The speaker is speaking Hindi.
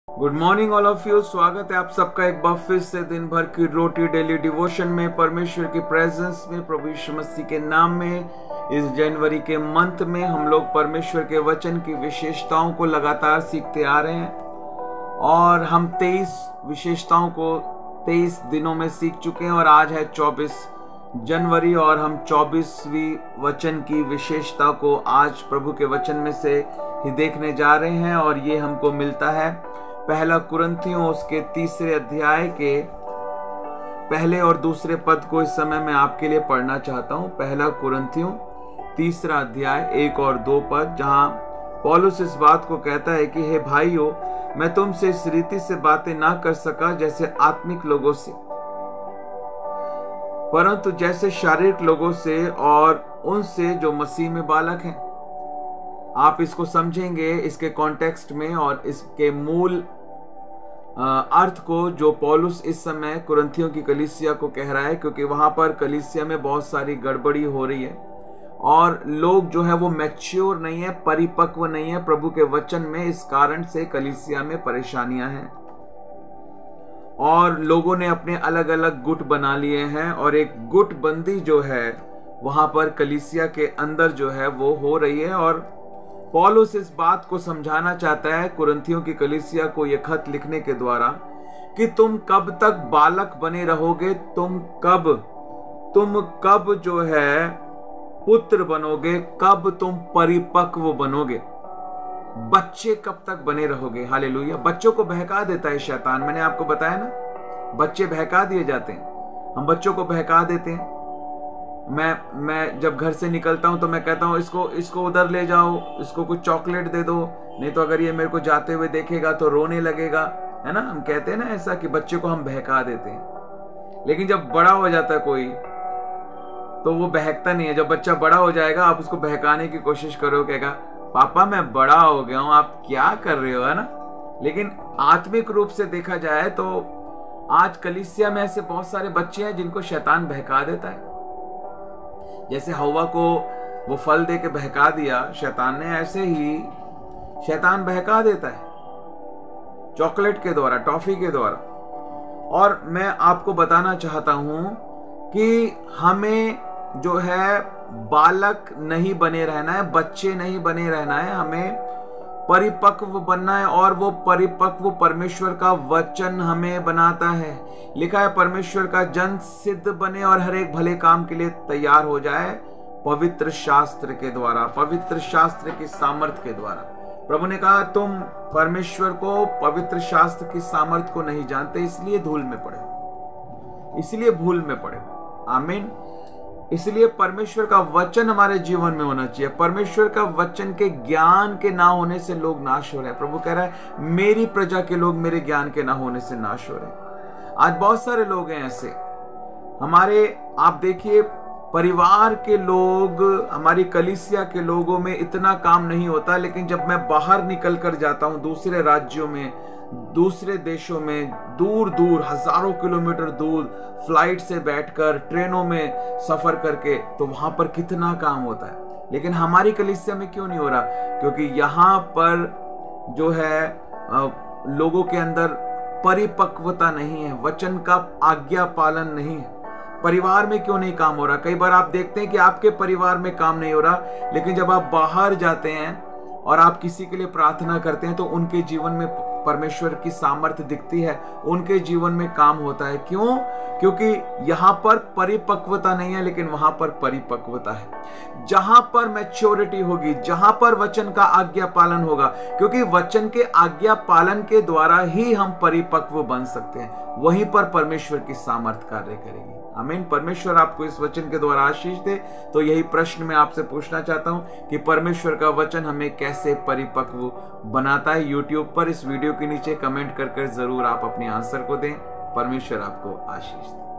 Good morning all of you. स्वागत है आप सबका एक बार फिर से दिन भर की रोटी डेली डिवोशन में, परमेश्वर की प्रेजेंस में, प्रभु यीशु मसीह के नाम में। इस जनवरी के मंथ में हम लोग परमेश्वर के वचन की विशेषताओं को लगातार सीखते आ रहे हैं और हम 23 विशेषताओं को 23 दिनों में सीख चुके हैं और आज है 24 जनवरी और हम 24वीं वचन की विशेषता को आज प्रभु के वचन में से ही देखने जा रहे हैं। और ये हमको मिलता है पहला कुरिन्थियों उसके 3 अध्याय के पहले और दूसरे पद को इस समय मैं आपके लिए पढ़ना चाहता हूं। पहला कुरिन्थियों 3 अध्याय 1 और 2 पद, जहां पौलुस इस बात को कहता है कि हे भाइयों, मैं तुमसे इस रीति से बातें ना कर सका जैसे आत्मिक लोगों से, परंतु जैसे शारीरिक लोगों से और उनसे जो मसीह में बालक हैं। आप इसको समझेंगे इसके कॉन्टेक्स्ट में और इसके मूल अर्थ को जो पौलुस इस समय कुरिन्थियों की कलीसिया को कह रहा है, क्योंकि वहां पर कलीसिया में बहुत सारी गड़बड़ी हो रही है और लोग जो है वो मैच्योर नहीं है, परिपक्व नहीं है प्रभु के वचन में। इस कारण से कलीसिया में परेशानियां हैं और लोगों ने अपने अलग अलग गुट बना लिए हैं और एक गुटबंदी जो है वहां पर कलीसिया के अंदर जो है वो हो रही है। और पौलुस इस बात को समझाना चाहता है कुरिन्थियों की कलीसिया को यह खत लिखने के द्वारा कि तुम कब तक बालक बने रहोगे, तुम कब जो है पुत्र बनोगे, कब तुम परिपक्व बनोगे, बच्चे कब तक बने रहोगे। हालेलुया। बच्चों को बहका देता है शैतान, मैंने आपको बताया ना, बच्चे बहका दिए जाते हैं, हम बच्चों को बहका देते हैं। मैं जब घर से निकलता हूं तो मैं कहता हूं इसको उधर ले जाओ, इसको कुछ चॉकलेट दे दो, नहीं तो अगर ये मेरे को जाते हुए देखेगा तो रोने लगेगा, है ना। हम कहते हैं ना ऐसा कि बच्चे को हम बहका देते हैं, लेकिन जब बड़ा हो जाता है कोई तो वो बहकता नहीं है। जब बच्चा बड़ा हो जाएगा आप उसको बहकाने की कोशिश करो, कहेगा पापा मैं बड़ा हो गया हूं, आप क्या कर रहे हो, है ना। लेकिन आत्मिक रूप से देखा जाए तो आज कलीसिया में ऐसे बहुत सारे बच्चे हैं जिनको शैतान बहका देता है। जैसे हव्वा को वो फल दे के बहका दिया शैतान ने, ऐसे ही शैतान बहका देता है चॉकलेट के द्वारा, टॉफी के द्वारा। और मैं आपको बताना चाहता हूं कि हमें जो है बालक नहीं बने रहना है, बच्चे नहीं बने रहना है, हमें परिपक्व बनना है। और वो परिपक्व परमेश्वर का वचन हमें बनाता है। लिखा है परमेश्वर का जन सिद्ध बने और हर एक भले काम के लिए तैयार हो जाए पवित्र शास्त्र के द्वारा, पवित्र शास्त्र की सामर्थ के द्वारा। प्रभु ने कहा तुम परमेश्वर को, पवित्र शास्त्र की सामर्थ को नहीं जानते, इसलिए धूल में पड़े, इसलिए भूल में पड़े। आमीन। इसलिए परमेश्वर का वचन हमारे जीवन में होना चाहिए। परमेश्वर का वचन के ज्ञान के ना होने से लोग नाश हो रहे हैं। प्रभु कह रहा है मेरी प्रजा के लोग मेरे ज्ञान के ना होने से नाश हो रहे हैं। आज बहुत सारे लोग हैं ऐसे हमारे, आप देखिए परिवार के लोग, हमारी कलीसिया के लोगों में इतना काम नहीं होता, लेकिन जब मैं बाहर निकल कर जाता हूं दूसरे राज्यों में, दूसरे देशों में, दूर दूर हजारों किलोमीटर दूर फ्लाइट से बैठकर, ट्रेनों में सफर करके, तो वहां पर कितना काम होता है। लेकिन हमारी कलीसिया में क्यों नहीं हो रहा? क्योंकि यहां पर जो है लोगों के अंदर परिपक्वता नहीं है, वचन का आज्ञा पालन नहीं है। परिवार में क्यों नहीं काम हो रहा? कई बार आप देखते हैं कि आपके परिवार में काम नहीं हो रहा, लेकिन जब आप बाहर जाते हैं और आप किसी के लिए प्रार्थना करते हैं तो उनके जीवन में परमेश्वर की सामर्थ्य दिखती है, उनके जीवन में काम होता है। क्यों? क्योंकि यहां पर परिपक्वता नहीं है, लेकिन वहां पर परिपक्वता है। जहां पर मैच्योरिटी होगी, जहां पर वचन का आज्ञा पालन होगा, क्योंकि वचन के आज्ञा पालन के द्वारा ही हम परिपक्व बन सकते हैं, वहीं पर परमेश्वर की सामर्थ्य कार्य करेगी। आमीन। परमेश्वर आपको इस वचन के द्वारा आशीष दे। तो यही प्रश्न मैं आपसे पूछना चाहता हूं कि परमेश्वर का वचन हमें कैसे परिपक्व बनाता है। यूट्यूब पर इस वीडियो के नीचे कमेंट कर जरूर आप अपने आंसर को दें। परमेश्वर आपको आशीष दे।